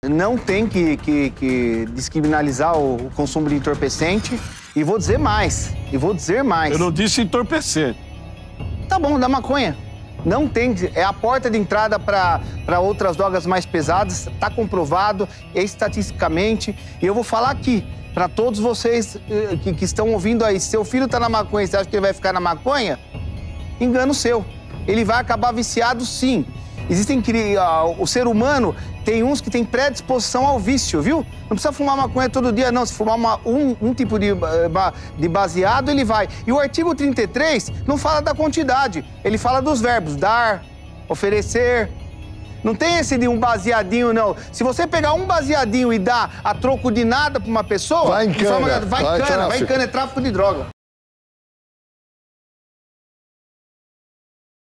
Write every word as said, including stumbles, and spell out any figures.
Não tem que, que, que descriminalizar o, o consumo de entorpecente. E vou dizer mais, e vou dizer mais. Eu não disse entorpecente. Tá bom, da maconha. Não tem, é a porta de entrada para outras drogas mais pesadas, tá comprovado estatisticamente. E eu vou falar aqui, para todos vocês que, que estão ouvindo aí, se seu filho tá na maconha, você acha que ele vai ficar na maconha? Engano seu. Ele vai acabar viciado, sim. Existem... Uh, o ser humano tem uns que tem predisposição ao vício, viu? Não precisa fumar maconha todo dia, não. Se fumar uma, um, um tipo de, de baseado, ele vai. E o artigo trinta e três não fala da quantidade. Ele fala dos verbos dar, oferecer. Não tem esse de um baseadinho, não. Se você pegar um baseadinho e dar a troco de nada pra uma pessoa... Vai em cana. Forma, vai em vai cana, vai em cana, é tráfico de droga.